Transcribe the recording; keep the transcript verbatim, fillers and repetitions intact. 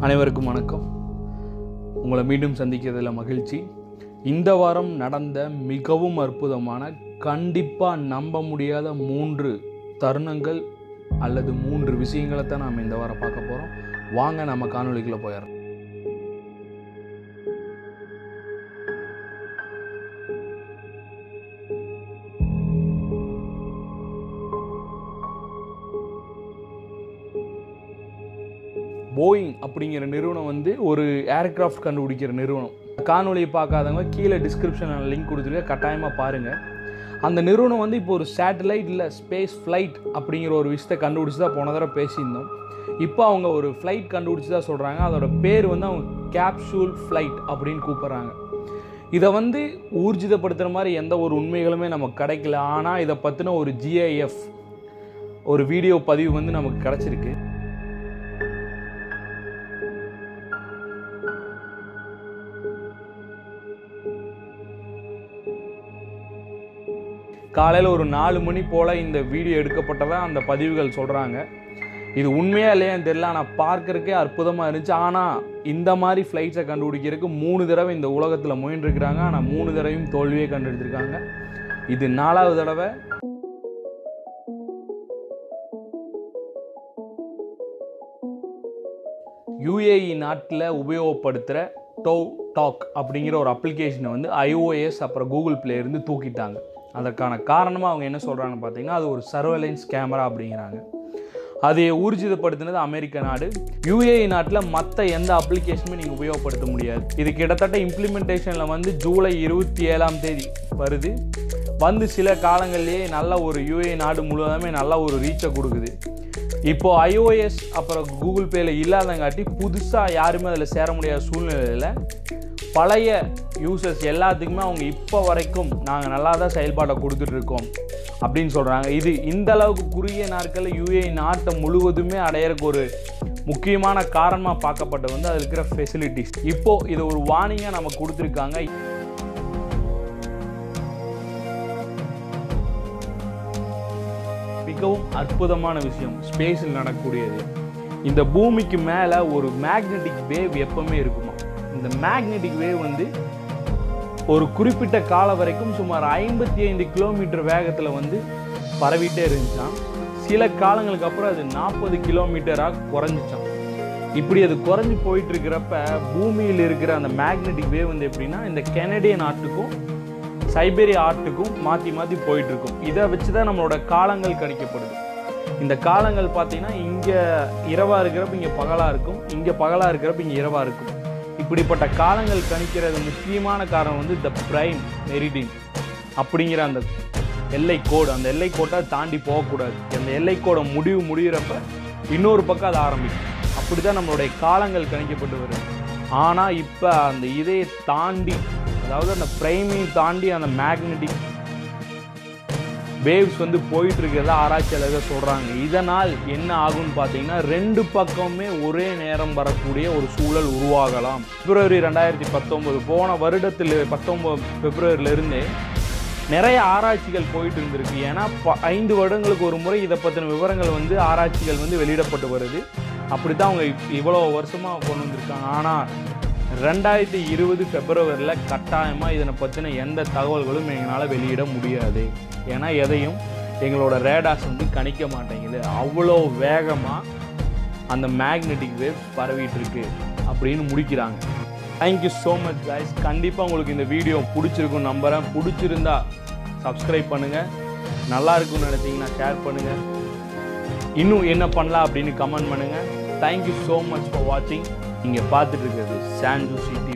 அனைவருக்கும் வணக்கம். உங்களை மீண்டும் சந்திக்கிறதுல மகிழ்ச்சி. இந்த வாரம் நடந்த மிகவும் அற்புதமான, கண்டிப்பாக நம்ப முடியாத மூன்று தருணங்கள் அல்லது மூன்று விஷயங்களை தான் நாம் இந்த வாரம் பார்க்க போகிறோம். வாங்க நம்ம காணொளிக்குள்ளே போயிடறோம். போயிங் அப்படிங்கிற நிறுவனம் வந்து ஒரு ஏர்கிராஃப்ட் கண்டுபிடிக்கிற நிறுவனம். காணொலியை பார்க்காதவங்க கீழே டிஸ்கிரிப்ஷனில் லிங்க் கொடுத்துருக்க, கட்டாயமாக பாருங்கள். அந்த நிறுவனம் வந்து இப்போ ஒரு சேட்டலைட் இல்லை ஸ்பேஸ் ஃப்ளைட் அப்படிங்கிற ஒரு விஷயத்தை கண்டுபிடிச்சி தான் போன தடவை பேசியிருந்தோம். இப்போ அவங்க ஒரு ஃப்ளைட் கண்டுபிடிச்சி தான் சொல்கிறாங்க. அதோட பேர் வந்து அவங்க கேப்சூல் ஃப்ளைட் அப்படின்னு கூப்பிட்றாங்க. இதை வந்து ஊர்ஜிதப்படுத்துகிற மாதிரி எந்த ஒரு உண்மைகளுமே நமக்கு கிடைக்கல. ஆனால் இதை பற்றின ஒரு ஜிஐஎஃப் ஒரு வீடியோ பதிவு வந்து நமக்கு கிடச்சிருக்கு. காலையில் ஒரு நாலு மணி போல் இந்த வீடியோ எடுக்கப்பட்டதான் அந்த பதிவுகள் சொல்கிறாங்க. இது உண்மையாக இல்லையான்னு தெரியல, ஆனால் பார்க்கறக்கே அற்புதமாக இருந்துச்சு. ஆனால் இந்த மாதிரி ஃப்ளைட்ஸை கண்டுபிடிக்கிறதுக்கு மூணு தடவை இந்த உலகத்தில் முயன்றிருக்கிறாங்க. ஆனால் மூணு தடவையும் தோல்வியே கண்டுபிடிச்சிருக்காங்க. இது நாலாவது தடவை. யூஏஇ நாட்டில் உபயோகப்படுத்துகிற டோடாக் அப்படிங்கிற ஒரு அப்ளிகேஷனை வந்து ஐஓஎஸ் அப்புறம் கூகுள் பிளே இருந்து தூக்கிட்டாங்க. அதற்கான காரணமாக அவங்க என்ன சொல்கிறாங்கன்னு பார்த்தீங்கன்னா, அது ஒரு சர்வேலன்ஸ் கேமரா அப்படிங்கிறாங்க. அதை ஊர்ஜிதப்படுத்தினது அமெரிக்க நாடு. யூஏஇ நாட்டில் மற்ற எந்த அப்ளிகேஷனுமே நீங்கள் உபயோகப்படுத்த முடியாது. இது கிட்டத்தட்ட இம்ப்ளிமெண்டேஷனில் வந்து ஜூலை இருபத்தி ஏழாம் தேதி வருது. வந்து சில காலங்கள்லேயே நல்ல ஒரு யூஏஇ நாடு முழுவதுமே நல்ல ஒரு ரீச்சை கொடுக்குது. இப்போது ஐஓஎஸ் அப்புறம் கூகுள் பேயில் இல்லாதங்காட்டி புதுசாக யாருமே அதில் சேர முடியாத சூழ்நிலையில் பழைய யூசர்ஸ் எல்லாத்துக்குமே அவங்க இப்போ வரைக்கும் நாங்கள் நல்லா தான் செயல்பாட்டை கொடுத்துட்ருக்கோம் அப்படின்னு சொல்கிறாங்க. இது இந்த அளவுக்கு குறுகிய நாட்களில் யூஏஇ நாட்டை முழுவதுமே அடையிறக்கு ஒரு முக்கியமான காரணமாக பார்க்கப்பட்ட வந்து அதில் இருக்கிற ஃபெசிலிட்டிஸ். இப்போது இது ஒரு வார்னிங்காக நமக்கு கொடுத்துருக்காங்க. மிகவும் அற்புதமான விஷயம் ஸ்பேஸில் நடக்கக்கூடியது. இந்த பூமிக்கு மேலே ஒரு மேக்னெட்டிக் வேவ் எப்பவுமே இருக்குமா. இந்த மேக்னெட்டிக் வேவ் வந்து ஒரு குறிப்பிட்ட காலம் வரைக்கும் சுமார் ஐம்பத்தி ஐந்து கிலோமீட்டர் வேகத்தில் வந்து பரவிட்டே இருந்துச்சான். சில காலங்களுக்கு அப்புறம் அது நாற்பது கிலோமீட்டராக குறைஞ்சிச்சான். இப்படி அது குறைஞ்சி போயிட்டு இருக்கிறப்ப பூமியில் இருக்கிற அந்த மேக்னெட்டிக் வேவ் வந்து எப்படின்னா, இந்த கெனடியன் ஆட்டுக்கும் சைபேரியா ஆட்டுக்கும் மாற்றி மாற்றி போயிட்டுருக்கும். இதை வச்சு தான் நம்மளோட காலங்கள் கணிக்கப்படுது. இந்த காலங்கள் பார்த்தீங்கன்னா, இங்கே இரவாக இருக்கிறப்ப இங்கே பகலாக இருக்கும், இங்கே பகலாக இருக்கிறப்ப இங்கே இரவாக இருக்கும். இப்படிப்பட்ட காலங்கள் கணிக்கிறது முக்கியமான காரணம் வந்து த பிரைம் மெரிடியன் அப்படிங்கிற அந்த எல்லை கோடு. அந்த எல்லை கோட்டை தாண்டி போகக்கூடாது. அந்த எல்லை கோடை முடிவு முடிகிறப்ப இன்னொரு பக்கம் அது ஆரம்பிக்கும். அப்படி தான் நம்மளுடைய காலங்கள் கணிக்கப்பட்டு வருது. ஆனால் இப்போ அந்த இதை தாண்டி, அதாவது அந்த பிரைமையும் தாண்டி அந்த மேக்னெட்டிக் வேவ்ஸ் வந்து போயிட்டு இருக்கிறதா ஆராய்ச்சியாளர்கள் சொல்கிறாங்க. இதனால் என்ன ஆகும்னு பார்த்தீங்கன்னா, ரெண்டு பக்கமே ஒரே நேரம் வரக்கூடிய ஒரு சூழல் உருவாகலாம். பிப்ரவரி ரெண்டாயிரத்தி பத்தொம்போது போன வருடத்தில் பத்தொம்போது பிப்ரவரியிலிருந்தே நிறைய ஆராய்ச்சிகள் போயிட்டு இருந்திருக்கு. ஏன்னா ஐந்து வருடங்களுக்கு ஒரு முறை இதை பற்றின விவரங்கள் வந்து ஆராய்ச்சிகள் வந்து வெளியிடப்பட்டு வருது. அப்படி தான் அவங்க இவ்வளோ வருஷமாக கொண்டு வந்திருக்காங்க. ஆனால் ரெண்டாயிரத்தி இருபது பிப்ரவரியில் கட்டாயமாக இதனை பற்றின எந்த தகவல்களும் எங்களால் வெளியிட முடியாது. ஏன்னா எதையும் எங்களோட ரேடார்ஸ் வந்து கணிக்க மாட்டேங்குது. அவ்வளோ வேகமாக அந்த மேக்னெட்டிக் வேவ்ஸ் பரவிட்டு இருக்கு அப்படின்னு முடிக்கிறாங்க. Thank you so much guys. கண்டிப்பாக உங்களுக்கு இந்த வீடியோ பிடிச்சிருக்குன்னு நம்புகிறேன். பிடிச்சிருந்தா சப்ஸ்கிரைப் பண்ணுங்கள். நல்லா இருக்குன்னு நினைத்தீங்கன்னா ஷேர் பண்ணுங்கள். இன்னும் என்ன பண்ணலாம் அப்படின்னு கமெண்ட் பண்ணுங்கள். தேங்க்யூ ஸோ மச் ஃபார் வாட்சிங். நீங்கள் பார்த்துட்டு இருக்கிறது சான்ஜூசி டிவி.